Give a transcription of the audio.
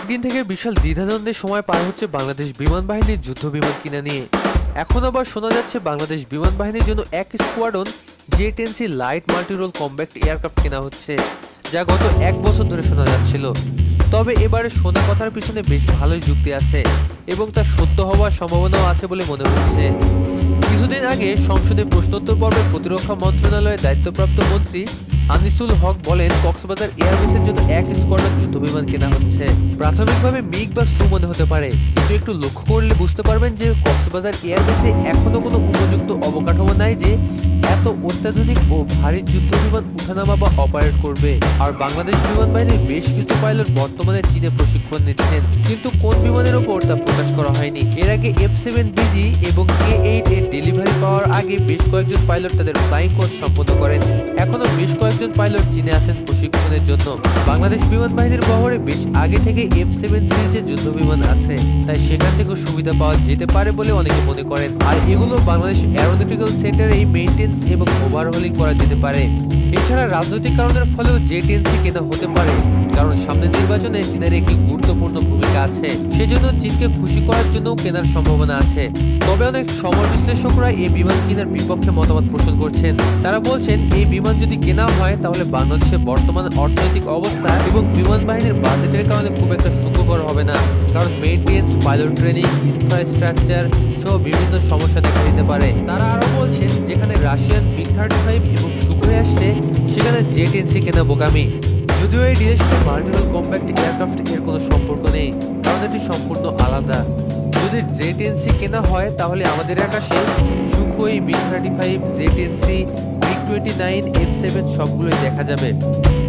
দিন থেকে বিশাল দ্বিধাদ্বন্দ্বের সময় পার হচ্ছে বাংলাদেশ বিমান বাহিনীর যুদ্ধ বিমান কিনা নিয়ে। এখন আবার শোনা যাচ্ছে বাংলাদেশ বিমান বাহিনীর জন্য এক স্কোয়াড্রন জে-10সি লাইট মাল্টিরোল কম্ব্যাক্ট এয়ারক্রাফট কেনা হচ্ছে, যা গত 1 বছর ধরে শোনা যাচ্ছিল। তবে এবারে শোনা কথার পিছনে বেশ ভালোই যুক্তি আছে এবং তা সত্য হওয়ার সম্ভাবনাও আছে বলে মনে হচ্ছে। কিছুদিন আগে সংসদে প্রশ্নোত্তর পর্বে প্রতিরক্ষা মন্ত্রণালয়ের দায়িত্বপ্রাপ্ত মন্ত্রী আনিসুল হক বলেন, কক্সবাজার এয়ারবেসের জন্য এক স্কোয়াড্রন যুদ্ধবিমান কেনা হচ্ছে। প্রাথমিকভাবে মিগ বা সু মনে হতে পারে, কিন্তু একটু লক্ষ্য করলে বুঝতে পারবেন যে কক্সবাজার এয়ারবেসে এখনো কোনো উপযুক্ত অবকাঠামো নাই যে এত অত্যাধুনিক ও ভারী যুদ্ধবিমান উঠানামা বা অপারেট করবে। আর বাংলাদেশ বিমান বাহিনীর বেশ কিছু পাইলট বর্তমানে চীনে প্রশিক্ষণ নিচ্ছেন, কিন্তু কোন বিমানের ওপর তা প্রকাশ করা হয়নি। এর আগে F-7BG এবং K-8 এর ডেলিভারি পাওয়ার আগে বেশ কয়েকজন পাইলট তাদের ফ্লাইং কোর্স সম্পন্ন করেন। এখনো বেশ কয়েকজন পাইলট চীনে আছেন প্রশিক্ষণের জন্য। বাংলাদেশ বিমান বাহিনীর বহরে বেশ আগে থেকে F-7 সিরিজের যুদ্ধ বিমান আছে, তাই সেখান থেকেও সুবিধা পাওয়া যেতে পারে বলে অনেকে মনে করেন। আর এগুলো বাংলাদেশ এরোনটিক্যাল সেন্টারে মেইনটেন্স এবং ওভারহলিং করা যেতে পারে। এছাড়া রাজনৈতিক কারণের ফলেও জে-10সি কেনা হতে পারে, কারণ সামনের নির্বাচনে চীনের একটি গুরুত্বপূর্ণ ভূমিকা আছে। সেজন্য চীনকে খুশি করার জন্যও কেনার সম্ভাবনা আছে। তবে অনেক সমর বিশ্লেষকরা এই বিমান কেনার বিপক্ষে মতামত পোষণ করছেন। তারা বলছেন, এই বিমান যদি কেনা হয় তাহলে বাংলাদেশের বর্তমান অর্থনৈতিক অবস্থা এবং বিমান বাহিনীর বাজেটের কারণে খুব একটা সুখকর হবে না, কারণ মেইনটেন্স, পাইলট ট্রেনিং, ইনফ্রাস্ট্রাকচার সহ বিভিন্ন সমস্যা দেখা দিতে পারে। তারা আরো বলছেন, যেখানে রাশিয়ান MiG-35 এবং সুখোই আসছে সেখানে জে-10সি কেনা বোকামি। যদিও এই ডিলের সাথে মাল্টিরোল কম্প্যাক্ট এয়ারক্রাফট এর কোনো সম্পর্ক নেই, কারণ এটি সম্পূর্ণ আলাদা। যদি জে-10সি কেনা হয় তাহলে আমাদের আকাশে সুখোই, MiG-35, জে-10সি, MiG-29, F-7 সবগুলোই দেখা যাবে।